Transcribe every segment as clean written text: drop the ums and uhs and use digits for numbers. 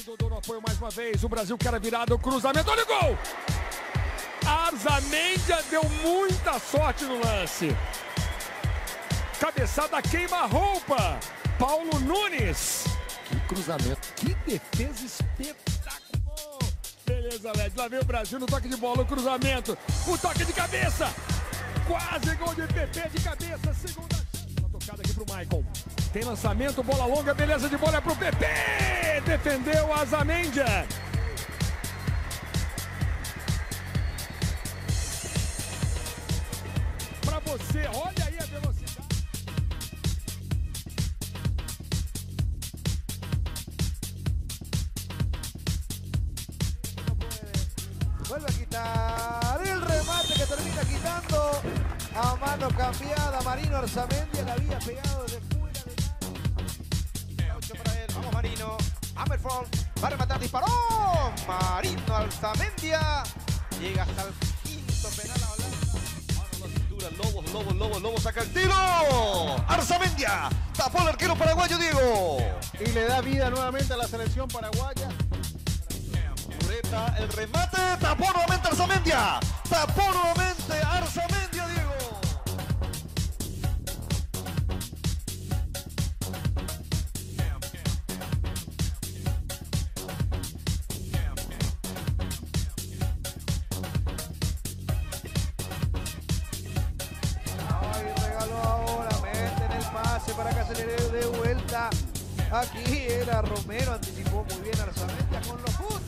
Dodô no apoio mais uma vez. O Brasil quer a virada, o cruzamento. Olha o gol! Arzamendia deu muita sorte no lance. Cabeçada queima-roupa. Paulo Nunes. Que cruzamento. Que defesa espetacular. Beleza, Led. Lá vem o Brasil no toque de bola. O cruzamento. O toque de cabeça. Quase gol de PP de cabeça. Segunda chance. Uma tocada aqui pro Maicon. Tem lançamento, bola longa. Beleza de bola é pro PP. Defendeu a Arzamendia. Pra você, olha aí a velocidade. Vuelve a quitar el remate que termina quitando a mano cambiada. Marino Arzamendia le había pegado desde fuera del área. 8 para él, vamos Marino. Hammerfall va a rematar, disparó. Marino Arzamendia llega hasta el quinto penal a Holanda. Ahora la cintura, Lobos saca el tiro. Arzamendia tapó el arquero paraguayo Diego. Y le da vida nuevamente a la selección paraguaya. El remate, tapó nuevamente Arzamendia. Tapó nuevamente Arzamendia, Diego. Ay, regaló ahora, meten el pase para que se le dé de vuelta. Aquí era Romero, anticipó muy bien Arzamendia con lo justo.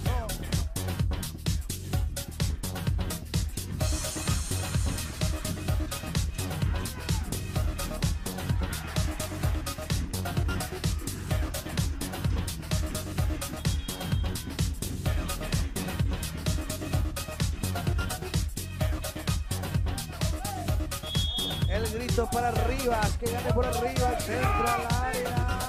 El grito para Rivas, que gane por arriba, el centro al área.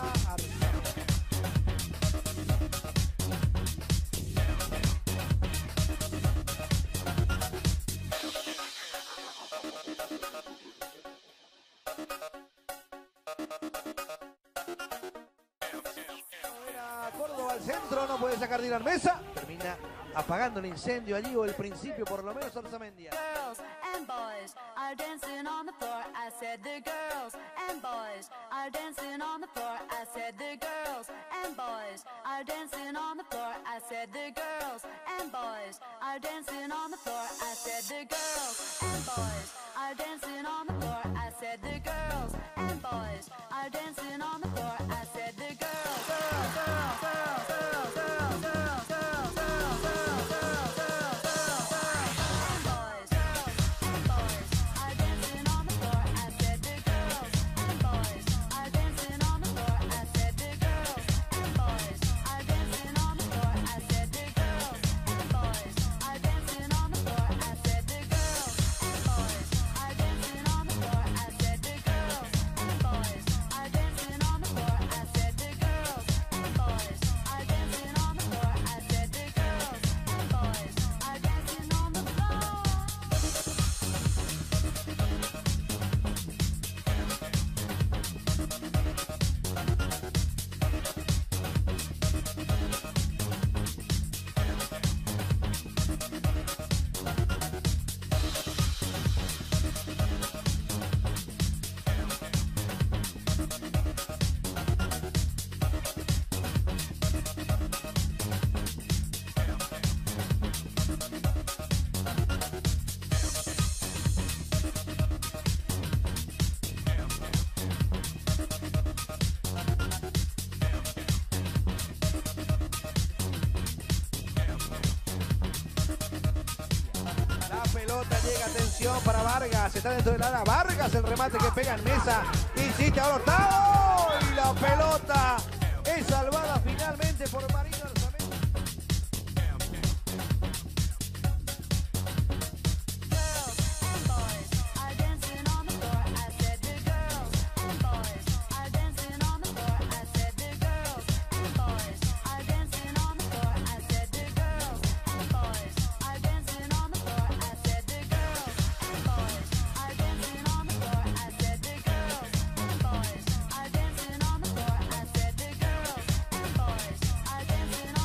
Córdoba al centro, no puede sacar Dylan Mesa. Termina apagando el incendio allí, o el principio por lo menos Arzamendia. Girls and boys are dancing on the floor. I said the girls and boys are dancing on the floor. I said the girls and boys are dancing on the floor. I said the girls and boys are dancing on the floor. I said the girls and boys are dancing on the floor. I said the girls and boys are dancing on the floor. I said the girls, girls, girls, girls, girls, girls, girls, girls, girls, girls, girls, girls, girls, and boys, girls and boys are dancing on the floor. I said the girls and boys are dancing on the floor. I said the girls and boys are dancing on the floor. I said the girls and boys are dancing on the floor. I said the girls and boys are dancing on the floor. I said the girls and boys are dancing on the floor. I said the girls and boys are dancing on the floor. I said the girls and boys are dancing on the floor. La pelota llega, atención para Vargas, está dentro del área. Vargas, el remate que pega en Mesa. Insiste ahora Hurtado. Y la pelota es salvada finalmente por Marino Arzamendia. Girls and boys are dancing on the floor. I said the girls and boys are dancing on the floor. I said the girls and boys are dancing on the floor. I said the girls and boys are dancing on the floor. I said the girls and boys are dancing on the floor. I said the girls and boys are dancing on the floor. I said the girls and boys are dancing on the floor.